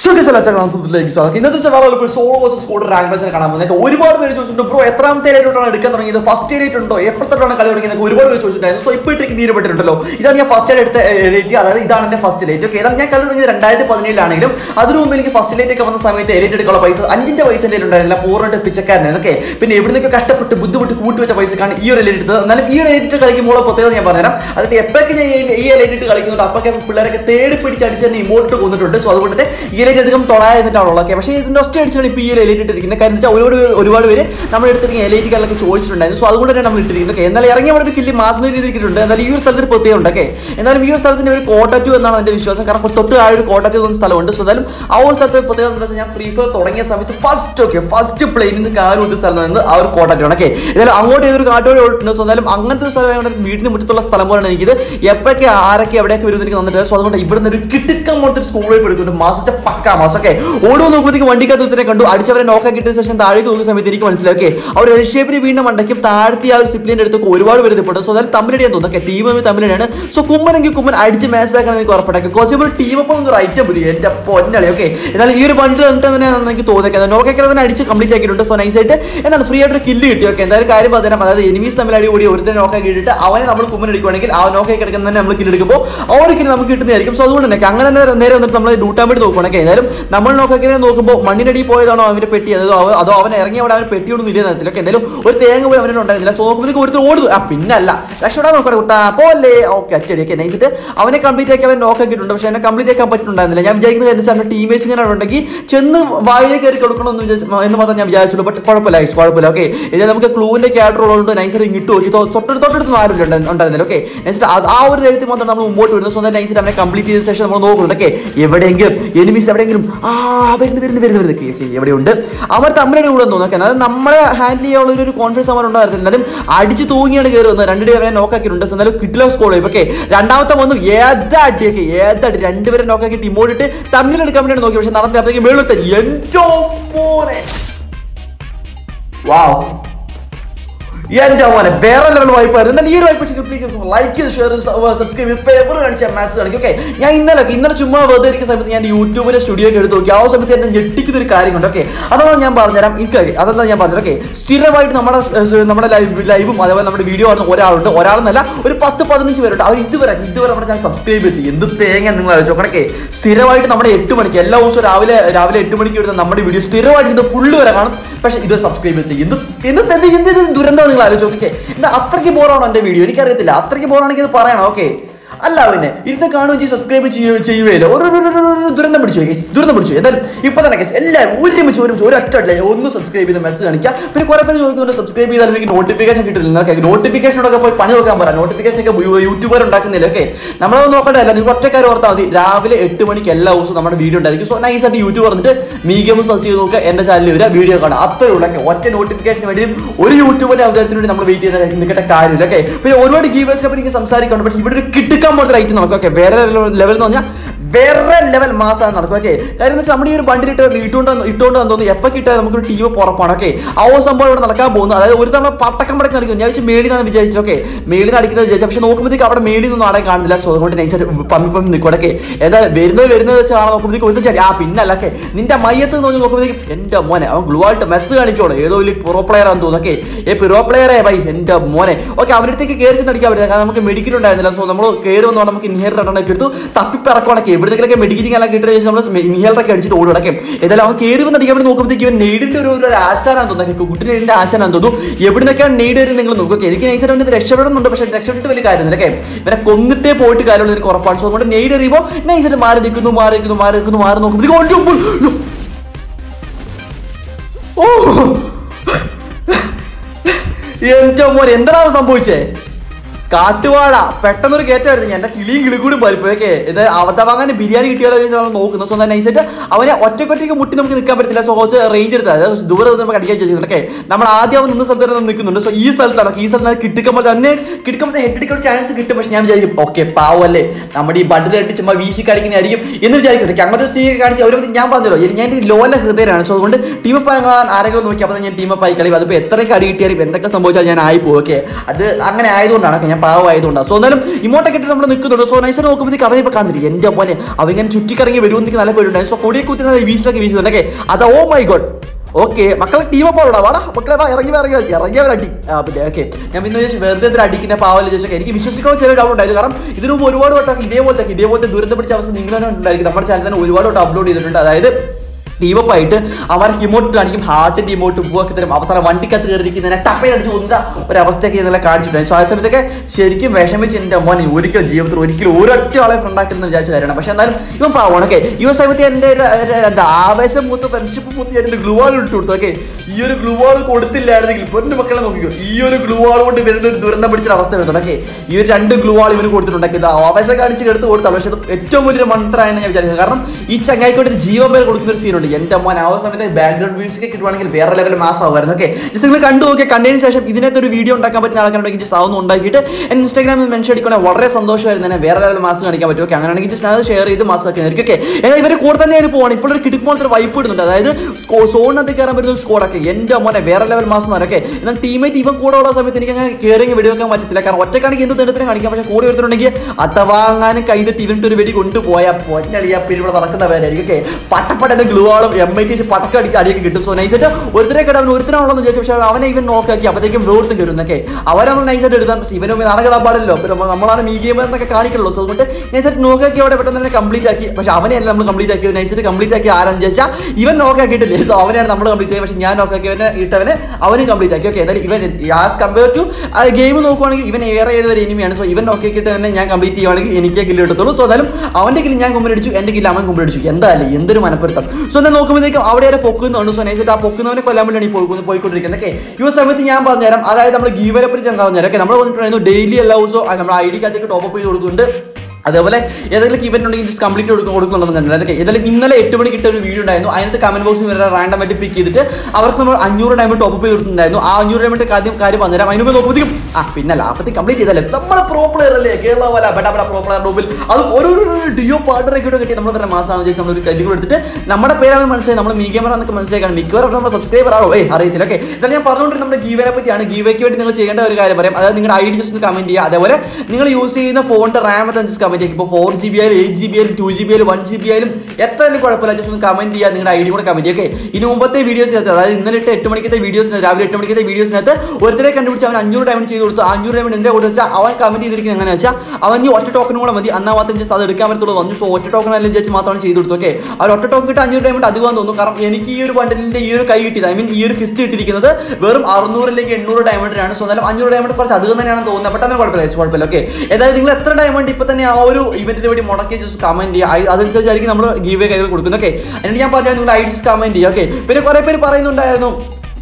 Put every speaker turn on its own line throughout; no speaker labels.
ഇന്നത്തെ solo versus squad rank match കാണാൻ പോകുന്നത്. ഒരുപാട് പേര് ചോദിച്ചിട്ടുണ്ട് ബ്രോ എത്രാമത്തെ ഏരിയയിലോട്ടാണ് എടുക്കാൻ തുടങ്ങിയത്, ഫസ്റ്റ് ഏരിയ ഉണ്ടോ, എപ്പോഴത്തോട്ടാണ് കളി തുടങ്ങിയത്, ഒരുപാട് പേര് ചോദിച്ചിട്ടുണ്ടായിരുന്നു. സോ ഇപ്പോൾ ഇട്ടേക്ക് തീരുപെട്ടിട്ടുണ്ടല്ലോ. ഇതാണ് ഞാൻ ഫസ്റ്റ് ഏരിയ എടുത്ത ഏരിയ, അതായത് ഇതാണ് എന്റെ ഫസ്റ്റ് ലൈറ്റ്. ഓക്കെ, ഇതാണ് ഞാൻ കളി തുടങ്ങിയത് 2017 അതിനു മുമ്പ് എനിക്ക് ഫസ്റ്റ് ലൈറ്റ് ഒക്കെ വന്ന സമയത്ത് എലിറ്റ് എടുക്കാനുള്ള പൈസ 5 പൈസ എൻ്റെ ഉണ്ടായിരുന്നില്ല, പൂർണ്ണമായിട്ട് പിച്ചക്കാരനാണ്. ഓക്കെ, പിന്നെ എവിടുന്നൊക്കെ കഷ്ടപ്പെട്ട് ബുദ്ധിമുട്ട് കൂട്ടി വെച്ച പൈസക്കാണ് ഈ ഒരു എലിറ്റ് എടുത്തത്. എന്നാലും ഈ ഒരു എലിറ്റ് കളിക്കുമ്പോൾ പ്രത്യേകത ഞാൻ പറഞ്ഞുതരാം. അതായത് എപ്പോഴൊക്കെ ഞാൻ ഈ എലിറ്റ് കളിക്കുന്നുണ്ട് അപ്പൊക്കെ പിള്ളേരൊക്കെ തേടി പിടിച്ചടിച്ച് തന്നെ ഇമോട്ട് കൊന്നിട്ടുണ്ട്. സോ അതുകൊണ്ട് ഈ എലിറ്റ് അധികം തൊഴായിരുന്നിട്ടാണുള്ളത്. ഓക്കെ, പക്ഷേ ഇതിന്റെ ഒറ്റ അടിച്ചാണ് ഇപ്പോൾ ഈ ഒരു എലിറ്റ് ഇട്ടിരിക്കുന്നത്. കാര്യം വെച്ചാൽ ഒരുപാട് പേര് നമ്മൾ എടുത്തിരിക്കുന്ന എലിറ്റ് കളൊക്കെ ചോദിച്ചിട്ടുണ്ടായിരുന്നു. സോ അതുകൊണ്ട് തന്നെ നമ്മൾ ഇട്ടിരിക്കുന്നത്. ഓക്കെ, എന്നാൽ ഇറങ്ങിയ അവിടെ ഒരു കില്ല് മാസം രീതിക്കിട്ടുണ്ട്. എന്നാലും ഈ ഒരു സ്ഥലത്തിന് പ്രത്യേകം ഉണ്ട്. ഓക്കെ, എന്നാലും ഈ ഒരു സ്ഥലത്തിന്റെ ഒരു കോട്ടറ്റു എന്നാണ് എൻ്റെ വിശ്വാസം. കാരണം തൊട്ട് ആ ഒരു കോട്ടറ്റു എന്ന സ്ഥലമുണ്ട്. സോ എന്തായാലും ആ ഒരു സ്ഥലത്ത് പ്രത്യേകത എന്താ വെച്ചാൽ ഞാൻ ഫ്രീ ഫയർ തുടങ്ങിയ സമയത്ത് ഫസ്റ്റ് പ്ലെയിനിൽ നിന്ന് കാര്യം സ്ഥലം നിന്ന് ആ ഒരു കോട്ടറ്റു ആണ്. ഓക്കെ, എന്നാലും അങ്ങോട്ട് ഏതൊരു കാട്ടോടെ ഓടിട്ടുണ്ട്. സോ എന്തായാലും അങ്ങനത്തെ ഒരു സ്ഥലം വീടിന് മുറ്റത്തുള്ള സ്ഥലം പോലെയാണ് എനിക്കിത്. എപ്പോഴൊക്കെ ആരൊക്കെ എവിടെയൊക്കെ വരുന്നത് എനിക്ക് തന്നിട്ട്. സോ അതുകൊണ്ട് ഇവിടുന്ന് ഒരു കിട്ടിക്കാൻ പോലത്തെ സ്കൂളിൽ എടുക്കുന്നുണ്ട്. മാസിച്ച പക്കാ മാസം. ഓക്കെ, ഓടുക നോക്കുമ്പോഴത്തേക്ക് വണ്ടിക്കകത്ത് ഉത്തരം കണ്ടു. അടിച്ചവരെ നോക്കാൻ കിട്ടിയ ശേഷം താഴേക്ക് നോക്കുന്ന സമയത്ത് എനിക്ക് മനസ്സിലായി. ഓക്കെ, അവർ എൽ ഷേപ്പിന് വീണ്ടും മണ്ടയ്ക്കും താഴ്ത്തി ആ ഒരു സിപ്ലിന്റെ അടുത്തൊക്കെ ഒരുപാട് പേര് എത്തിപ്പെട്ടു. സോ അതായത് തമ്മിലടിയാൻ തോന്നുന്നു. ടീം തമ്മിലാണ്. സോ കുമ്മനെങ്കിൽ കുമ്മൻ അടിച്ച് മാച്ചാക്കാൻ എനിക്ക് ഉറപ്പാക്കി. കുറച്ച് ഒരു ടീമൊപ്പം ഒരു ഐറ്റം വരും എന്റെ പൊന്നളി. ഓക്കെ, എന്നാൽ ഈ ഒരു ബണ്ടിൽ തന്നെയാണ് എനിക്ക് തോന്നിയത്. നോക്കൊക്കെ തന്നെ അടിച്ച് കംപ്ലീറ്റ് ആക്കിയിട്ടുണ്ട്. സോ നൈസായിട്ട് എന്നാൽ ഫ്രീ ആയിട്ട് കില്ല് കിട്ടി. ഓക്കെ, എന്തായാലും കാര്യം പറയാം. അതായത് എനിമീസ് തമ്മിൽ അടി കൂടി ഒരുത്തരം നോക്കാൻ കിട്ടിയിട്ട് അവനെ നമ്മൾ കുമ്മൻ എടുക്കുകയാണെങ്കിൽ ആ നോക്കി കിടക്കുന്ന തന്നെ നമ്മൾ കില്ലെടുക്കുമ്പോൾ അവർക്ക് നമുക്ക് കിട്ടുന്നതായിരിക്കും. സോ അതുകൊണ്ട് തന്നെ അങ്ങനെ നേരെ വന്നിട്ട് നമ്മൾ ഡൂട്ടാൻ വേണ്ടി നോക്കുകയാണെങ്കിൽ എന്തായാലും നമ്മൾ നോക്കൊക്കെ നോക്കുമ്പോൾ മണ്ണിനടി പോയതാണോ അവന്റെ പെട്ടി, അതോ അവൻ ഇറങ്ങിയ അവിടെ അവൻ പെട്ടിയൊന്നും ഇല്ല നേരത്തിലൊക്കെ. എന്തായാലും ഒരു തേങ്ങ പോയി അവനെ ഉണ്ടായിരുന്നില്ല. സോ നോക്കുമ്പോഴത്തേക്ക് ഒരുത്തർ ഓടുന്നു. പിന്നല്ല രക്ഷപ്പെടാൻ നോക്കട്ടെ കുട്ടാ പോലെ. ഓക്കെ, അറ്റടിയൊക്കെ നൈസിട്ട് അവനെ കംപ്ലീറ്റ് ആക്കി അവൻ നോക്കിയിട്ടുണ്ട്. പക്ഷെ എന്നെ കംപ്ലീറ്റ് ആക്കാൻ പറ്റുന്നുണ്ടായിരുന്നില്ല. ഞാൻ വിചാരിക്കുന്നത് അവരുടെ ടീമേഴ്സ് ഇങ്ങനെ ഉണ്ടെങ്കിൽ ചെന്ന് വായിലേക്ക് കയറി കൊടുക്കണമെന്ന് എന്ന് മാത്രം ഞാൻ വിചാരിച്ചുള്ളൂ. ബട്ട് കുഴപ്പമില്ല. ഓക്കെ, ഇത് നമുക്ക് ക്ലൂവിന്റെ ക്യാരക്ടർ ഉള്ളതുകൊണ്ട് നൈസർ ഇങ്ങോട്ട് നോക്കി തൊട്ടടുത്ത് ആരും ഉണ്ടായിരുന്നില്ല. ഓക്കെ, നൈസിട്ട് ആ ഒരു ധൈര്യത്തിൽ മാത്രം നമ്മൾ മുമ്പോട്ട് വരുന്നത്. സ്വന്തം നൈസിട്ട് അവനെ കംപ്ലീറ്റ് ചെയ്ത ശേഷം നമ്മൾ നോക്കുന്നുണ്ട്. ഓക്കെ, എവിടെയെങ്കിലും എനിമീസ് എവിടെയെങ്കിലും വരുന്നു എവിടെയുണ്ട് അവർ തമ്മിലടി കൂടെ തോന്നുന്നു. അതായത് നമ്മളെ ഹാൻഡിൽ ചെയ്യാനുള്ള ഒരു കോൺഫിഡൻസ് അവർ ഉണ്ടായിരുന്നില്ല. എന്നാലും അടിച്ച് തൂങ്ങിയാണ് കയറി വന്നത്. രണ്ടുപേരെ അവനെ നോക്കാക്കിയിട്ടുണ്ട്. എന്നാലും കിട്ടില്ല സ്കോർ ചെയ്യും. ഓക്കെ, രണ്ടാമത്തെ വന്നു ഏതാടി രണ്ടുപേരെ നോക്കാക്കി ടീമോടിട്ട് തമ്മിലെടുക്കാൻ വേണ്ടിയാണ് നോക്കി. പക്ഷെ നടന്നപ്പോഴത്തേക്ക് വെളുത്ത എന്തോ മോനെ വാവ് എന്റെ മോനെ വേറെ ലെവൽ വായ്പായിരുന്നു. എന്നാൽ ഈ ഒരു വായ്പ ലൈക്ക് ചെയ്ത് ഷെയർ സബ്സ്ക്രൈബ് ചെയ്ത് പേപ്പർ കാണിച്ച മാച്ച് കാണിക്കും. ഓക്കെ, ഞാൻ ഇന്നലെ ചുമ്മാ വെറുതെ ഇരിക്കുന്ന സമയത്ത് ഞാൻ യൂട്യൂബിലെ സ്റ്റുഡിയോ ഒക്കെ എടുത്ത് നോക്കി. ആ സമയത്ത് എന്നെ ഞെട്ടിക്കുന്ന ഒരു കാര്യമുണ്ട്. ഓക്കെ, അതാണ് ഞാൻ പറഞ്ഞുതരാം. അതെന്താ ഞാൻ പറഞ്ഞത്. ഓക്കെ, സ്ഥിരമായിട്ട് നമ്മുടെ ലൈവും അതേപോലെ നമ്മുടെ വീഡിയോ കാണുന്ന ഒരാളെന്നല്ല ഒരു 10-15 പേരുണ്ട്. അവർ ഇതുവരെ നമ്മുടെ ചാനൽ സബ്സ്ക്രൈബ് ചെയ്തു. എന്ത് തേങ്ങ നിങ്ങൾ ആലോചിച്ചു നോക്കണേ. സ്ഥിരമായിട്ട് നമ്മുടെ 8 മണിക്ക് എല്ലാ ദിവസവും രാവിലെ 8 മണിക്ക് എടുത്ത നമ്മുടെ വീഡിയോ സ്ഥിരമായിട്ട് ഇത് ഫുള്ള് വരെ കാണും. പക്ഷെ ഇത് സബ്സ്ക്രൈബ് ചെയ്ത് എന്ത് ദുരന്തം നിങ്ങൾ ആലോചിച്ച് നോക്കിക്കേ. എന്താ അത്രയ്ക്ക് ബോറാണോ എൻ്റെ വീഡിയോ എനിക്കറിയത്തില്ല. അത്രയ്ക്ക് ബോറാണെങ്കിൽ ഇത് പറയണം. ഓക്കെ, അല്ല പിന്നെ ഇരുന്ന് കാണുകയും സബ്സ്ക്രൈബ് ചെയ്യുകയില്ല. ഒരു ദുരന്തം പിടിച്ചു. എന്തായാലും ഇപ്പൊ തന്നെ എല്ലാവരും ഒരുമിച്ച് ഒരൊറ്റ ഒന്ന് സബ്സ്ക്രൈബ് ചെയ്ത് മെസ്സേജ് കാണിക്കുക. പിന്നെ കുറെ പേര് ചോദിക്കുന്നുണ്ട് സബ്സ്ക്രൈബ് ചെയ്താൽ എനിക്ക് നോട്ടിഫിക്കേഷൻ കിട്ടില്ല. നോട്ടിഫിക്കേഷനോടൊക്കെ പോയി പണി നോക്കാൻ പറയാം. നോട്ടിഫിക്കേഷൻ ഒക്കെ യൂട്യൂബർ ഉണ്ടാക്കുന്നില്ല. ഓക്കെ, നമ്മളത് നോക്കണ്ടല്ല. നിങ്ങൾ ഒറ്റക്കാർ ഓർത്താൽ മതി. രാവിലെ 8 മണിക്ക് എല്ലാ ദിവസവും നമ്മുടെ വീഡിയോ ഉണ്ടായിരിക്കും. സോ നൈസായിട്ട് യൂട്യൂബ് വന്നിട്ട് മീഗം സെർച്ച് ചെയ്ത് നോക്കുക. എന്റെ ചാനലിൽ വരിക, വീഡിയോ കാണാം. അത്രേ ഉള്ളൂ. ഒറ്റ നോട്ടിഫിക്കേഷൻ വേണ്ടിയും ഒരു യൂട്യൂബിന്റെ അവതാരത്തിന് വേണ്ടി നമ്മൾ വെയിറ്റ് ചെയ്ത് നിൽക്കേണ്ട കാര്യമില്ല. ഓക്കെ, പിന്നെ ഒരുപാട് ഗീവേഴ്സിനെ പറ്റി എനിക്ക് സംസാരിക്കുന്നുണ്ട്. പക്ഷേ ഇവിടെ ഒരു കിട്ടുക്കാൻ പോലത്തെ റൈറ്റ് നടക്കും. ഓക്കെ, വേറെ ലെവൽ എന്ന് പറഞ്ഞാൽ വേറെ ലെവൽ മാസാണ് നടക്കും. ഓക്കെ, കാര്യം എന്ന് വെച്ചാൽ നമ്മുടെ ഈ ഒരു ബണ്ടിലിട്ട് ഇട്ടുകൊണ്ട് തോന്നുന്നു എപ്പോൾ കിട്ടാൻ നമുക്കൊരു ടീം ഉറപ്പാണ്. ഓക്കെ, ആ ഒരു സംഭവം ഇവിടെ നടക്കാൻ പോകുന്നു. അതായത് ഒരു തവണ പട്ടക്കം അടിക്കും. ഞാൻ വെച്ച് മേളിൽ നിന്നാണ് വിചാരിച്ചു. ഓക്കെ, മേളിൽ നിന്ന് അടിക്കുന്നത് വിചാരിച്ചു. പക്ഷെ നോക്കുമ്പോഴത്തേക്ക് അവിടെ മേളിൽ നിന്നും ആടെ കാണുന്നില്ല. സോ അതുകൊണ്ട് നൈസായിട്ട് പമ്മി നിൽക്കും. ഓക്കെ, ഏതായാലും വരുന്നത് വെച്ച് കാണാൻ നോക്കുമ്പോഴത്തേക്ക് ഒരു ചാടി പിന്നല്ല. ഓക്കെ, നിന്റെ മയ്യത്ത് നോക്കുമ്പോഴത്തേക്ക് എന്റെ മോനെ അവൻ ഗ്ലൂ ആയിട്ട് മെസ്സ് കാണിക്കണോ. ഏതോ വലിയ പ്രോ പ്ലെയർ ആണെന്ന് തോന്നുന്നു. ഓക്കെ, പ്രോ പ്ലെയറെ ബൈ എന്റെ മോനെ. ഓക്കെ, അവരുടെ അടുത്തേക്ക് കയറി ചെന്ന് അടിക്കാൻ പറ്റില്ല. കാരണം നമുക്ക് മെഡിക്കൽ ഉണ്ടായിരുന്നില്ല. സോ നമ്മൾ കയറി വന്നോണ്ട് നമുക്ക് ഇൻഹേലർ രണ്ടെണ്ണൊക്കെ എടുത്തു തപ്പിപ്പിറക്കണൊക്കെ എവിടേക്കൊക്കെ മെഡിക്കലിംഗ് എല്ലാം കിട്ടിയ ശേഷം നമ്മൾ ഇൻഹേലറൊക്കെ അടിച്ചിട്ട് ഓടി കിടക്കും. ഏതായാലും അവൻ കയറി വന്ന് അടിക്കാൻ വേണ്ടി നോക്കുമ്പോഴത്തേക്ക് ഇവൻ നെയ്ഡിന്റെ ഒരു ആശാനാന്ന് തോന്നുന്നു. കുട്ടിയുടെ ആശാനാന്ന് തോന്നുന്നു. എവിടുന്നൊക്കെയാണ് നെയ്ഡ് വരും നിങ്ങൾ നോക്കുക. എനിക്ക് നൈസായിട്ട് രക്ഷപ്പെടുന്നുണ്ട്. പക്ഷെ രക്ഷപ്പെട്ട് വലിയ കാര്യമില്ല. ഓക്കെ, ഇവരെ കൊന്നിട്ടേ പോയിട്ട് കാര്യമുള്ളൂ എനിക്ക് ഉറപ്പാണ്. സോ അതുകൊണ്ട് നെയ്ഡ് എറിയുമ്പോൾ നൈസായിട്ട് മാറി നോക്കുമ്പോൾ ഓ എന്റെ മോനെ എന്താണ് സംഭവിച്ചേ. കാട്ടുവാഴ പെട്ടെന്നൊരു കയറ്റമായിരുന്നു. എന്റെ കിളിയും കിളിക്കൂടും പരിപ്പൊക്കെ ഇത് അവത്തവാങ്ങാൻ ബിരിയാണി കിട്ടിയാലോ നമ്മൾ നോക്കുന്നത്. സോ നൈസായിട്ട് അവനെ ഒറ്റക്കൊറ്റയ്ക്ക് മുട്ടി നമുക്ക് നിൽക്കാൻ പറ്റത്തില്ല. സോ കുറച്ച് റേഞ്ച് എടുത്താൽ അതായത് ദൂരെ നമുക്ക് അടിക്കാൻ ചോദിക്കുന്നത്. ഓക്കെ, നമ്മൾ ആദ്യം അവൻ നിന്ന സ്ഥലത്ത് നിൽക്കുന്നുണ്ട്. സോ ഈ സ്ഥലത്താണ് കിട്ടുമ്പോൾ തന്നെ കിട്ടുമ്പോൾ ഹെഡ് അടിക്കാൻ ചാൻസ് കിട്ടും. പക്ഷെ ഞാൻ വിചാരിക്കും ഓക്കെ പാവല്ലേ നമ്മുടെ ഈ ബണ്ടിലായിട്ട് ചുമ്മാ വീശി കാണിക്കുന്നതായിരിക്കും എന്ന് വിചാരിക്കും. അങ്ങോട്ട് സ്ഥിതി കാണിച്ച് അവർ ഞാൻ പറഞ്ഞല്ലോ ഞാൻ ലോല ഹൃദയരാണ്. സോ അതുകൊണ്ട് ടീമപ്പ് ആരെങ്കിലും നോക്കി അപ്പോൾ ഞാൻ ടീമപ്പ് ആയി കളി. അതിപ്പോൾ എത്രയൊക്കെ അടി കിട്ടിയാലും എന്തൊക്കെ സംഭവിച്ചാൽ ഞാൻ ആയി പോകും. ഓക്കെ, അത് അങ്ങനെ ആയതുകൊണ്ടാണ് ഞാൻ പാവമായതുകൊണ്ടാണ്. സോ എന്നാലും ഇമോട്ടൊക്കെ ഇട്ട് നമ്മൾ നിൽക്കുന്നുണ്ട്. സോ നൈസർ നോക്കുമ്പോഴത്തേക്ക് അവനെ ഇപ്പോൾ കാണുന്നില്ല. എൻ്റെ പോലെ അവൻ ചുറ്റിക്കറങ്ങി വരുമെന്ന് എനിക്ക് നല്ല പേരുണ്ടായിരുന്നു. സോ കൊടിയെ കുത്തി നല്ല വീശിലൊക്കെ വീശുന്നുണ്ട്. ഓക്കെ അത് ഓ മൈ ഗോഡ്. ഓക്കെ മക്കളെ ടീമപ്പ് ആവടാ വാടാ മക്കളെ ഇറങ്ങിയവരടി. പിന്നെ ഓക്കെ ഞാൻ പിന്നെ വെറുതെ അടിക്കുന്ന പാവല് ചോദിച്ചൊക്കെ എനിക്ക് വിശ്വസിക്കാൻ ചെറിയ ഡൗട്ട് ഉണ്ടായിരുന്നു. കാരണം ഇതിനു മുമ്പ് ഒരുപാട് വട്ടം ഇതേപോലത്തെ ദുരന്തം പിടിച്ച അവസ്ഥ നിങ്ങൾ തന്നെ ഉണ്ടായിരിക്കും. നമ്മുടെ ചാനൽ തന്നെ ഒരുപാട് വട്ടം അപ്ലോഡ് ചെയ്തിട്ടുണ്ട്. അതായത് ടീമപ്പായിട്ട് അവരെ ഇമോട്ട് കാണിക്കും, ഹാർട്ടിൻ്റെ ഇമോട്ട് പൂവൊക്കെ തരും, അവസാനം വണ്ടിക്കകത്ത് കയറിയിരിക്കുന്നതിനെ ടപ്പയടിച്ച് കൊന്ന ഒരവസ്ഥയൊക്കെ ഇന്നലെ കാണിച്ചിട്ടുണ്ട്. സോ ആ സമയത്തൊക്കെ ശരിക്കും വിഷമിച്ച് എൻ്റെ മോനെ ഒരിക്കലും ജീവിതത്തിൽ ഒരിക്കലും ഒരൊറ്റ ആളെ ഫ്രണ്ടാക്കരുതെന്ന് വിചാരിച്ച കാര്യമാണ്. പക്ഷേ എന്നാലും ഇവൻ പാവമാണ്. ഓക്കെ ഈ സമയത്ത് എൻ്റെ എന്താ ആവേശം മൂത്ത് ഫ്രണ്ട്ഷിപ്പ് മൂത്ത് ഞാൻ എൻ്റെ ഗ്ലൂവാൾ ഇട്ട് കൊടുത്തു. ഓക്കെ ഈ ഒരു ഗ്ലൂവാൾ കൊടുത്തില്ലായിരുന്നെങ്കിൽ പൊന്നു മക്കളെ നോക്കിക്കോ, ഈ ഒരു ഗ്ലൂവാൾ കൊണ്ട് വരുന്ന ഒരു ദുരന്തം പിടിച്ച അവസ്ഥ വരുന്നുണ്ട്. ഓക്കെ ഈ ഒരു 2 ഗ്ലൂവാൾ ഇവന് കൊടുത്തിട്ടുണ്ടാക്കി ആവേശം കാണിച്ച് എടുത്ത് കൊടുത്താൽ. പക്ഷേ അത് ഏറ്റവും വലിയൊരു മന്ത്രമായെന്ന് ഞാൻ വിചാരിക്കുന്നത്. കാരണം ഈ ചങ്ങായിക്കോട്ട് ഒരു ജീവൻ പേര് കൊടുക്കുന്ന ഒരു സീനുണ്ട്. എൻ്റെ മോൻ ആ സമയത്ത് ബാക്ക്ഗ്രൗണ്ട് മ്യൂസിക് കിട്ടുവാണെങ്കിൽ വേറെ ലെവൽ മാസ് ആവുമായിരുന്നു. ഓക്കെ ജസ്റ്റ് നിങ്ങൾ കണ്ടു നോക്കിയാൽ കണ്ടതിന് ശേഷം ഇതിനകത്ത് ഒരു വീഡിയോ ഉണ്ടാക്കാൻ പറ്റുന്ന ആൾക്കാരുണ്ടെങ്കിൽ ജസ്റ്റ് അതൊന്നും ഉണ്ടാക്കിയിട്ട് എൻ്റെ ഇൻസ്റ്റാഗ്രാമിൽ മെൻഷൻ അടിക്കുകയാണെങ്കിൽ വളരെ സന്തോഷമായിരുന്നു. തന്നെ വേറെ ലെവൽ മാസ് കാണിക്കാൻ പറ്റും. ഓക്കെ അങ്ങനെയാണെങ്കിൽ ജസ്റ്റ് അത് ഷെയർ ചെയ്ത് മാസ് ഒക്കെ ആയിരിക്കും. ഓക്കെ എന്നാൽ ഇവരെ കൂടെ തന്നെയാണ് പോകണം. ഇപ്പോൾ ഒരു കിടക്കുമ്പോൾ ഒരു വൈപ്പ് ഇടുന്നുണ്ട്. അതായത് സോണിനകത്ത് കയറാൻ പറ്റുന്ന ഒരു സ്കോഡൊക്കെ എൻ്റെ മോനെ വേറെ ലെവൽ മാസം എന്ന് പറയൊക്കെ. എന്നാൽ ടീമേറ്റ് ഇവൻ കൂടെ ഉള്ള സമയത്ത് എനിക്ക് അങ്ങനെ കയറിങ്ങി വെടിവെക്കാൻ പറ്റത്തില്ല. കാരണം ഒറ്റക്കാണെങ്കിൽ എന്ത് തെണ്ടത്തിനും കാണിക്കാം. പക്ഷേ കൂടെ ഒരുത്തരുണ്ടെങ്കിൽ അഥവാങ്ങാനും കൈതിട്ട് ഇവൻ്റെ ഒരു വെടി കൊണ്ടുപോയാൽ പൊന്നടിയാ പിന്നെ ഇവിടെ നടക്കുന്ന പേരായിരിക്കും. ഓക്കെ പട്ടപ്പട ഗ്ലൂവാളും MIT പടക്ക അടിയൊക്കെ കിട്ടും. സോ നൈസായിട്ട് ഒരുത്തരെ കേട്ട് അവൻ ഒരുത്തരാണല്ലോ വിചാരിച്ചു. പക്ഷേ അവനെ ഇവൻ നോക്കാക്കി അപ്പോഴത്തേക്കും വേർത്തും കയറുന്നൊക്കെ അവരെ നമ്മൾ നൈസായിട്ട് എടുത്താൽ. പക്ഷേ ഇവനും നാടകം പാടില്ലല്ലോ, നമ്മളാണ് മീഗേമർ എന്നൊക്കെ കാണിക്കണല്ലോ. സോ അതുകൊണ്ട് നൈസായിട്ട് നോക്കാക്കി അവിടെ പെട്ടെന്ന് തന്നെ കംപ്ലീറ്റ് ആക്കി. പക്ഷേ അവനെയല്ല നമ്മൾ കംപ്ലീറ്റ് ആക്കിയത്. നൈസായിട്ട് കംപ്ലീറ്റ് ആക്കി ആരാന്ന് ചോദിച്ചാൽ ഇവൻ നോക്കാക്കിയിട്ടില്ലേ. സോ അവനെയാണ് നമ്മൾ കംപ്ലീറ്റ് ചെയ്തത്. പക്ഷേ ഞാൻ നോക്കാക്കിയവനെ ഇട്ടവനെ അവനും കംപ്ലീറ്റ് ആക്കി. ഓക്കെ എന്തായാലും ഇവൻ ആസ് കമ്പയർ ടു ഗെയിം നോക്കുവാണെങ്കിൽ ഇവൻ ഏറെ ചെയ്തൊരു എനിമിയാണ്. സോ ഇവൻ നോക്കിയിട്ട് തന്നെ ഞാൻ കംപ്ലീറ്റ് ചെയ്യുവാണെങ്കിൽ എനിക്ക് കില്ല് കിട്ടത്തുള്ളൂ. സോ എന്തായാലും അവൻ്റെ കില്ല് ഞാൻ കുമ്പിടിച്ചു, എൻ്റെ കില്ല് അവൻ കുമ്പിടിച്ചു. എന്തായാലും എന്തൊരു മനപ്പൊരുത്തം. സോ എന്താ നോക്കുമ്പോഴത്തേക്കും അവിടെ വരെ പൊക്കുന്നുണ്ട്. സോ നൈസായിട്ട് ആ പൊക്കുന്നവനെ കൊല്ലാൻ വേണ്ടിയാണ് ഈ പോയിക്കൊണ്ടിരിക്കുന്നത്. ഓക്കെ ഈ സമയത്ത് ഞാൻ പറഞ്ഞുതരാം. അതായത് നമ്മൾ ഗീവരെ പറ്റി ഞാൻ പറഞ്ഞുതരാം. ഓക്കെ നമ്മൾ പറഞ്ഞിട്ടുണ്ടായിരുന്നു ഡെയിലി എല്ലാ ദിവസവും നമ്മൾ ID കാത്തേക്ക് ടോപ്പ് ചെയ്ത് കൊടുക്കുന്നുണ്ട്. അതേപോലെ ഏതെങ്കിലും ഇവന്റ് ഉണ്ടെങ്കിൽ ജസ്റ്റ് കംപ്ലീറ്റ് കൊടുക്കുന്നുണ്ടെന്ന്. അതൊക്കെ ഏതായാലും ഇന്നലെ 8 മണിക്ക് ഇട്ട ഒരു വീഡിയോ ഉണ്ടായിരുന്നു. അതിനകത്ത് കമന്റ് ബോക്സിൽ വരെ റാൻഡം ആയിട്ട് പിക്ക് ചെയ്തിട്ട് അവർക്ക് നമ്മൾ 500 ഡയമണ്ട് ടോപ്പ് ചെയ്ത് കൊടുത്തിട്ടുണ്ടായിരുന്നു. ആ 500 ഡയമണ്ട് കാര്യം പറഞ്ഞുതരാം. അതിന് മുമ്പ് നോക്കുമ്പോഴത്തേക്കും പിന്നല്ല അപ്പത്തേക്ക് കംപ്ലീറ്റ് ചെയ്തല്ലേ നമ്മളെ പ്രോ പ്ലെയർ അല്ലേ കേരള വാല ബെടാ പ്രോ പ്ലെയർ നോബിൽ അത് ഒരു ഡിയോ പാർട്ണറൊക്കെ കിട്ടി. നമ്മൾ വേറെ മാസമാണ് ചോദിച്ചാൽ നമ്മൾ ഒരു കല്ലും കൂടെ എടുത്തിട്ട് നമ്മുടെ പേരാണ് മനസ്സിലായി, നമ്മൾ മീഗേമർ എന്നൊക്കെ മനസ്സിലാക്കാണ്. മിക്കവാറും നമ്മുടെ സബ്സ്ക്രൈബർ ആണോ അറിയത്തില്ല. ഓക്കെ എന്നാലും ഞാൻ പറഞ്ഞുകൊണ്ട് നമ്മുടെ ഗീവയെ പറ്റിയാണ്. ഗീവയ്ക്ക് വേണ്ടി നിങ്ങൾ ചെയ്യേണ്ട ഒരു കാര്യം പറയാം. അതായത് നിങ്ങളുടെ ID ജസ്റ്റ് ഒന്ന് കമന്റ് ചെയ്യുക. അതേപോലെ നിങ്ങൾ യൂസ് ചെയ്യുന്ന ഫോണിന്റെ RAM ജസ്റ്റ് കമന്റ് ചെയ്യുക. ഇപ്പോൾ 4GB 8GB 2GB 1GB എത്രയും കുഴപ്പമില്ല. ജസ്റ്റ് ഒന്ന് കമന്റ് ചെയ്യുക, നിങ്ങളുടെ ID കൂടെ കമന്റ് ചെയ്യുക. ഓക്കെ ഇനി മുമ്പത്തെ വീഡിയോസിനകത്ത് അതായത് ഇന്നലെ 8 മണിക്കത്തെ വീഡിയോസിനകത്ത് രാവിലെ 8 മണിക്കത്തെ വീഡിയോസിനകത്ത് ഒരുത്തരെ കണ്ടുപിടിച്ച് അവൻ 500 ഡയമണ്ട് ചെയ്ത് കൊടുത്തു. 500 ഡയമണ്ട് എൻ്റെ കൂടെ വെച്ചാൽ അവൻ കമന്റ് ചെയ്തിരിക്കുന്നത് എങ്ങനെയാ വെച്ചാൽ അവൻ ഈ ഒറ്റ ടോക്കൺ കൂടെ മതി, എന്നാൽ മാത്രം ജസ്റ്റ് അത് എടുക്കാൻ പറ്റുള്ളൂ വന്നു. സോ ഒറ്റ ടോക്കൺ എല്ലാം ജസ്റ്റ് മാത്രമാണ് ചെയ്ത് കൊടുത്തു. ഓക്കെ അവർ ഒറ്റ ടോക്കൺ കിട്ടി 500 ഡയമണ്ട് അധികം തോന്നുന്നു. കാരണം എനിക്ക് ഈ ഒരു ബണ്ടിലിന്റെ ഈ ഒരു കൈ കിട്ടിയത് ഈ ഒരു ഫിസ്റ്റ് കിട്ടിയിരിക്കുന്നത് വെറും 600 800 ഡയമണ്ടിനാണ്. സോ എന്നാലും 500 ഡയമണ്ട് കുറച്ച് അധികം തന്നെയാണ് തോന്നുന്നത്. പെട്ടെന്ന് കുഴപ്പമില്ല. ഓക്കെ അതായത് നിങ്ങൾ എത്ര ഡയമണ്ട് ഇപ്പൊ തന്നെ ആ ഒരു ഇവന്റിന് വേണ്ടി മുടക്കി ജസ്റ്റ് കമന്റ് ചെയ്യുക. അതനുസരിച്ചായിരിക്കും നമ്മൾ ഗീവ് കൈകൾ കൊടുക്കുന്നത്. ഓക്കെ എന്നിട്ട് ഞാൻ പറഞ്ഞാൽ നിങ്ങളുടെ ID കമന്റ് ചെയ്യുക. ഓക്കെ പിന്നെ കുറെ പേര് പറയുന്നുണ്ടായിരുന്നു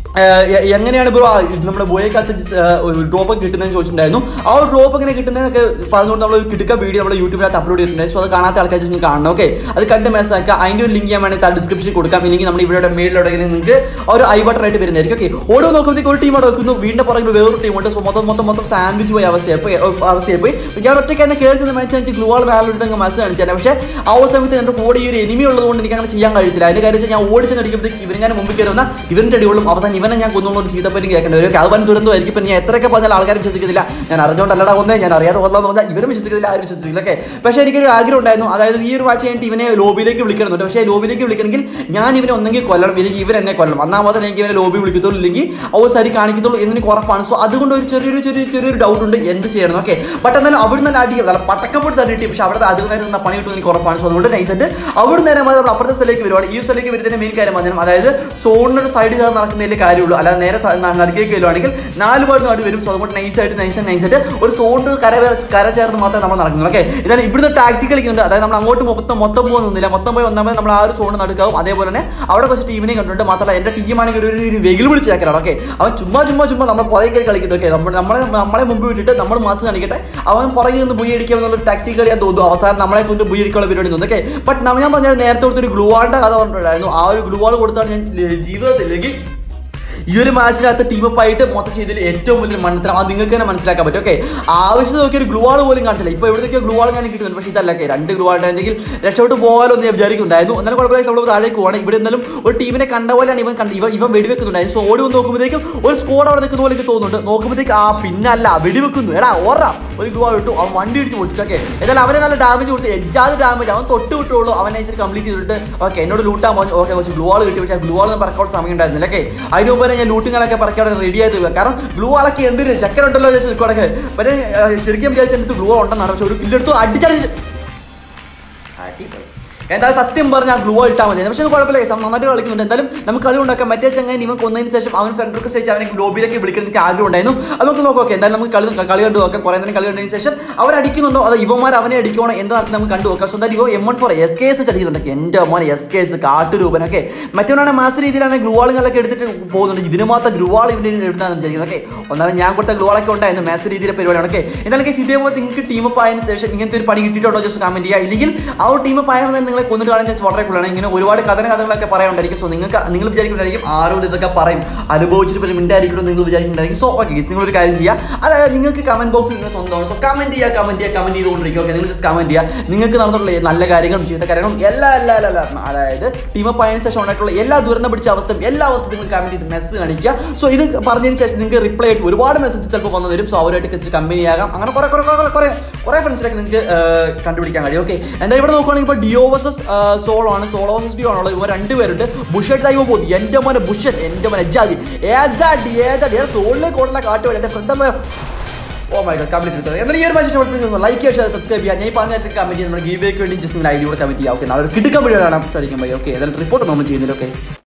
എങ്ങനെയാണ് ബ്രോ നമ്മുടെ ബോയക്കകത്ത് ഡ്രോപ്പ് കിട്ടുന്നതെന്ന് ചോദിച്ചിട്ടുണ്ടായിരുന്നു. ആ ഒരു ഡ്രോപ്പ് എങ്ങനെ കിട്ടുന്നതെന്നൊക്കെ പറഞ്ഞുകൊണ്ട് നമ്മൾ കിട്ടുക വീഡിയോ നമ്മുടെ യൂട്യൂബിനകത്ത് അപ്ലോഡ് ചെയ്തിട്ടുണ്ടായിരുന്നു. സോ അത് കാണാത്ത ആൾക്കാർ ഒന്ന് കാണണം. ഓക്കെ അത് കണ്ട് മെസ്സേജ് ആക്കുക. അതിൻ്റെ ഒരു ലിങ്ക് ഞാൻ വേണമെങ്കിൽ ഡിസ്ക്രിപ്ഷനിൽ കൊടുക്കാം. ഇല്ലെങ്കിൽ നമ്മൾ ഇവിടെ മെയിലോടെ നിങ്ങൾക്ക് ഒരു ഐ ബട്ടൺ ആയിട്ട് വരുന്നതായിരിക്കും. ഓക്കെ ഓരോ നോക്കുമ്പോഴത്തേക്ക് ഒരു ടീം അവിടെ വെക്കുന്നു, വീണ്ടും പുറകിൽ വേറൊരു ടീമുണ്ട്. സോ മൊത്തം സാൻഡ്വിച്ച് പോയി അവസ്ഥയായി പോയി. ഞാൻ ഒറ്റയ്ക്ക് തന്നെ കയറി ചെന്ന് മാച്ച് കാണിച്ച് ഗ്ലൂവാൾ വേറെ മെസ്സേജ് കാണിച്ചാൽ. പക്ഷേ ആ ഒരു സമയത്ത് എൻ്റെ കൂടെ ഈ ഒരു എനിമി ഉള്ളതുകൊണ്ട് എനിക്ക് അങ്ങനെ ചെയ്യാൻ കഴിയത്തില്ല. അതിൻ്റെ കാര്യം വെച്ചാൽ ഞാൻ ഓടിച്ചെന്ന് അടിക്കുമ്പോഴത്തേക്ക് ഇവർ ഞാൻ മുമ്പിൽ കയറുന്ന ഇവരുടെ അടിയോളും അവസാനം ഇവനെ ഞാൻ കൊന്നുള്ള ഒരു ചീത്തപ്പേരും കേൾക്കേണ്ടി വരും. അത് വൻ ദുരന്തമായിരിക്കും. ഇപ്പം ഞാൻ എത്രയൊക്കെ പറഞ്ഞാൽ ആൾക്കാർ വിശ്വസിക്കുന്നില്ല. ഞാൻ അറിഞ്ഞുകൊണ്ടല്ലടാ കൊന്നേ, ഞാൻ അറിയാതെ കൊന്നാന്ന് പറഞ്ഞാൽ ഇവരും വിശ്വസിക്കുന്നില്ല, ആരും വിശ്വസിക്കില്ല. ഓക്കെ പക്ഷേ എനിക്കൊരു ആഗ്രഹം ഉണ്ടായിരുന്നു. അതായത് ഈ ഒരു വാച്ച് കഴിഞ്ഞിട്ട് ഇവനെ ലോബിയിലേക്ക് വിളിക്കണമെന്നുണ്ട്. പക്ഷേ ലോബിയിലേക്ക് വിളിക്കണമെങ്കിൽ ഞാൻ ഇവനെ ഒന്നെങ്കിൽ കൊല്ലണം, ഇല്ലെങ്കിൽ ഇവൻ എന്നെ കൊല്ലണം. എന്നാൽ മാത്രമേ എനിക്ക് ഇവനെ ലോബി വിളിക്കത്തുള്ളൂ, ഇല്ലെങ്കിൽ ആ സൈഡ് കാണിക്കത്തുള്ളൂ എന്ന് എനിക്ക് ഉറപ്പാണ്. സോ അതുകൊണ്ട് ഒരു ചെറിയൊരു ഡൗട്ട് ഉണ്ട് എന്ത് ചെയ്യണം. ഓക്കെ ബട്ട് എന്നാലും അവിടെ നിന്ന് അടി നല്ല പട്ടക്കപ്പെട്ട് തന്നെ കിട്ടി. പക്ഷേ അവിടെ അധികം നേരം നിന്ന് പണി കിട്ടും എനിക്ക് ഉറപ്പാണ്. സോ അതുകൊണ്ട് നൈസായിട്ട് അവിടെ നേരം നമ്മൾ അപ്പുറത്തെ സ്ഥലത്തേക്ക് വരുവാണ്. ഈ സ്ഥലത്തേക്ക് വരുന്നതിന്റെ മെയിൻ കാര്യം പറഞ്ഞാൽ അതായത് സോണിനൊരു സൈഡ് ചേർന്ന് നടക്കുന്നതിൻ്റെ കാര്യമുള്ളൂ. അല്ലാതെ നേരെ നടുക്കേക്ക് വരുവാണെങ്കിൽ 4 പാട് നാട് വരും. സോ അതുകൊണ്ട് നൈസായിട്ട് ഒരു സോണ്ട് കര ചേർന്ന് മാത്രമേ നമ്മൾ നടക്കുന്നത്. ഓക്കെ ഇതാണ് ഇവിടുന്ന് ടാക്ടിക് കളിക്കുന്നുണ്ട്. അതായത് നമ്മൾ അങ്ങോട്ട് മൊത്തം പോകുന്നില്ല. മൊത്തം പോയി വന്നാൽ നമ്മൾ ആ ഒരു സോണ് നടക്കാവും. അതേപോലെ തന്നെ അവിടെ കുറച്ച് ടീമിനെ കണ്ടിട്ടുണ്ട്. മാത്രമല്ല എൻ്റെ ടീമാണെങ്കിൽ ഒരു വെയിൽ പിടിച്ച് ചേക്കലാണ്. ഓക്കെ അവൻ ചുമ്മാ നമ്മളെ പുറകെ കളിക്കുന്നത്. ഓക്കെ നമ്മളെ മുമ്പ് വിട്ടിട്ട് നമ്മൾ മാസം കാണിക്കട്ടെ, അവൻ പുറകെ നിന്ന് ബുയി അടിക്കുക എന്നുള്ള ടാക്ടിക് കളിയാൻ തോന്നുന്നു. അവസാനം നമ്മളെ കൊണ്ട് ബുയി അടിക്കാനുള്ള പരിപാടി തോന്നുന്നു. ഓക്കെ ബട്ട് ഞാൻ പറഞ്ഞാൽ നേരത്തെ കൊടുത്തൊരു ഗ്ലൂവാളിൻ്റെ കഥ പറഞ്ഞിട്ടുണ്ടായിരുന്നു. ആ ഒരു ഗ്ലൂവാൾ കൊടുത്താണ് ഞാൻ ജീവിതത്തിലേക്ക് ഈ ഒരു മാച്ചിനകത്ത് ടീമപ്പ് ആയിട്ട് മൊത്തം ചെയ്തതിൽ ഏറ്റവും വലിയ മണ്ടത്തരം അത് നിങ്ങൾക്ക് തന്നെ മനസ്സിലാക്കാൻ പറ്റും. ഓക്കെ, ആവശ്യം നോക്കിയ ഒരു ഗ്ലൂ വാൾ പോലും കാണില്ല. ഇപ്പോൾ എവിടേക്കോ ഗ്ലൂ വാൾ കാണാൻ കിട്ടുന്നുണ്ട്, പക്ഷേ ഇതല്ല. 2 ഗ്ലൂ വാൾ ഉണ്ടെങ്കിൽ രക്ഷപ്പെട്ട് പോകാലോ എന്ന് ഞാൻ വിചാരിക്കുന്നുണ്ടായിരുന്നു. എന്നാലും കുഴപ്പമില്ല, നമ്മൾ താഴേക്ക് പോകണം. ഇവിടെ എന്നാലും ഒരു ടീമിനെ കണ്ട പോലെയാണ് ഇവൻ വെടിവെക്കുന്നുണ്ടായിരുന്നു. സോ ഓടി വന്ന് നോക്കുമ്പോഴത്തേക്കും ഒരു സ്കോഡ് അവിടെ നിൽക്കുന്ന പോലെ എനിക്ക് തോന്നുന്നുണ്ട്. നോക്കുമ്പോഴത്തേക്ക് പിന്നല്ല വെടിവെക്കുന്നു. എടാ ഓറാ ഒരു ഗ്ലൂ വാൾ ഇട്ടു, അവൻ വണ്ടി ഇടിച്ച് പൊട്ടിച്ചു. ഓക്കെ, എന്നാലും അവനെ നല്ല ഡാമേജ് കൊടുത്ത് എജ്ജാത് ഡാമേജ് അവൻ തൊട്ട് വിട്ടുള്ളൂ. അവൻ നൈസായിട്ട് കംപ്ലീറ്റ് ചെയ്തിട്ട് ഓക്കെ എന്നോട് ലൂട്ടാൻ പറഞ്ഞു. ഓക്കെ, കുറച്ച് ഗ്ലൂ വാൾ കിട്ടി, പക്ഷേ ഗ്ലൂ വാൾ ഒന്നും പറക്കാൻ സമയം ഉണ്ടായിരുന്നില്ല. ഓക്കെ, അതിന് മുമ്പ് ഞാൻ ലൂട്ടിങ്ങളൊക്കെ പറക്കാൻ റെഡി ആയിട്ട് പോവുക. കാരണം ഗ്ലൂ വാളൊക്കെ എന്തിന് ചക്കരുണ്ടല്ലോ വിചാരിച്ചു നിൽക്കുവാടൊക്കെ. പക്ഷേ ശരിക്കും വിചാരിച്ച എൻ്റെ ഗ്ലൂ വാൾ ഉണ്ടെന്നാണ്. പക്ഷേ ഒരു കില്ലെടുത്തു അടിച്ചടിച്ച് എന്തായാലും സത്യം പറഞ്ഞാൽ ഗ്ലൂ ഇട്ടാൽ മതി. പക്ഷേ കുഴപ്പമില്ല, നന്നായിട്ട് കളിക്കുന്നുണ്ട്. എന്തായാലും നമുക്ക് കളി ഉണ്ടാക്കാം. മറ്റേ ചങ്ങനെ ഇവൻ കൊന്നതിന് ശേഷം അവൻ ഫ്രണ്ട് റിക്വസ്റ്റ് അവനെ ലോബിയിലേക്ക് വിളിക്കുന്നതിന് ആഗ്രഹം ഉണ്ടായിരുന്നു. അത് നമുക്ക് നോക്കാം. ഓക്കെ, എന്തായാലും നമുക്ക് കളി കണ്ടു നോക്കാം. കുറേ നേരം കളി കണ്ടതിന് ശേഷം അവർ അടിക്കുന്നുണ്ടോ അതോ ഇവന്മാർ അവനെ അടിക്കണോ എന്താണെന്ന് നമുക്ക് കണ്ടു നോക്കാം. സ്വന്തം ഇവ M14 SKS അടിക്കുന്നുണ്ട്. എൻ്റെ മോനെ SKS കാട്ടുരൂപനൊക്കെ മറ്റവനാണ് മാസ് രീതിയിലാണ് ഗ്ലൂ വാളുകളൊക്കെ എടുത്തിട്ട് പോകുന്നുണ്ട്. ഇതിന് മാത്രം ഗ്ലൂ വാൾ ഇവിടെ എടുത്താന്ന് വിചാരിക്കുന്നത്. ഓക്കെ, ഒന്നാമത് ഞാൻ കൊടുത്ത ഗ്ലൂ വാളൊക്കെ ഉണ്ടായിരുന്നു മാസ് രീതിയിലെ പരിപാടിയാണ്. ഓക്കെ, എന്തായാലും ഇതേപോലെ നിങ്ങൾക്ക് ടീമപ്പ് ആയതിനു ശേഷം ഇങ്ങനത്തെ ഒരു പണി കിട്ടിയിട്ടുണ്ടോ ജസ്റ്റ് കമന്റ് ചെയ്യുക. ഇല്ലെങ്കിൽ ആ ഒരു ടീമപ്പ് ആയതെന്ന് നിങ്ങളെ കൊന്നിട്ട് കാണാൻ വളരെ കൂടുതലാണ്. ഇങ്ങനെ ഒരുപാട് കഥകളൊക്കെ പറയാനുണ്ടായിരിക്കും. സോ നിങ്ങൾ വിചാരിക്കുന്നുണ്ടായിരിക്കും ആരോട് ഇതൊക്കെ പറയും, അനുഭവിച്ചിട്ട് പിന്നെ മിണ്ടായിരിക്കും നിങ്ങൾ വിചാരിക്കുന്നുണ്ടായിരിക്കും. സോ ഓക്കെ, നിങ്ങളൊരു കാര്യം ചെയ്യുക. അതായത് നിങ്ങൾക്ക് കമന്റ് ബോക്സ് നിങ്ങൾ സ്വന്തമാണ്. സോ കമന്റ് ചെയ്തുകൊണ്ടിരിക്കും. ഓക്കെ, നിങ്ങൾ ജസ്റ്റ് കമന്റ് ചെയ്യുക. നിങ്ങൾക്ക് നടന്നിട്ടുള്ള നല്ല കാര്യങ്ങളും ചെയ്ത കാര്യങ്ങളും എല്ലാം അതായത് ടീമപ്പ് ആയതിനു ശേഷം ഉണ്ടായിട്ടുള്ള എല്ലാ ദുരന്തം പിടിച്ച അവസ്ഥയും എല്ലാ അവസ്ഥയും നിങ്ങൾ കമന്റ് ചെയ്ത് മെസ്സേജ് കാണിക്കുക. സോ ഇത് പറഞ്ഞതിന് ശേഷം നിങ്ങൾക്ക് റിപ്ലൈ ആയിട്ട് ഒരുപാട് മെസ്സേജ് ചിലപ്പോൾ വന്നു തരും. സോ അവരായിട്ട് വെച്ച് കമ്പനി ആകാം. അങ്ങനെ കുറേ ഫ്രണ്ട്സിലൊക്കെ നിങ്ങൾക്ക് കണ്ടുപിടിക്കാൻ കഴിയും. ഓക്കെ, എന്തായാലും ഇവിടെ നോക്കുകയാണെങ്കിൽ ഇപ്പോൾ ഡിയോ വേഴ്സസ് സോളോ ആണ്. സോളോ വേഴ്സസ് ഡിയോ ആണുള്ളത്. ഇവർ 2 പേരുണ്ട്. ബുഷറ്റ് ടൈം പോകും. എൻ്റെ മോനെ ബുഷറ്റ്, എൻ്റെ മോനെ എജാതി ഏതാടി തോളിലെ കാട്ട് വഴി എൻ്റെ friend oh my god complete എടുത്തത്. എന്തായാലും ഈ ഒരു മാച്ച് ഇഷ്ടപ്പെട്ടു ലൈക്ക് ചെയ്യുക, സബ്സ്ക്രൈബ് ചെയ്യുക. ഞാൻ പറഞ്ഞിട്ട് കമന്റ് ചെയ്യുക. നമ്മുടെ ഗീവേക്ക് വേണ്ടി ജസ്റ്റ് നിങ്ങൾ ID കൂടെ കമന്റ് ചെയ്യുക. ഓക്കെ, നാളെ കിട്ടുക്കാൻ വേണ്ടി കാണാം സാധിക്കും. ഓക്കെ, ഏതായാലും റിപ്പോർട്ട് നമ്മൾ ചെയ്യുന്നില്ല. ഓക്കെ.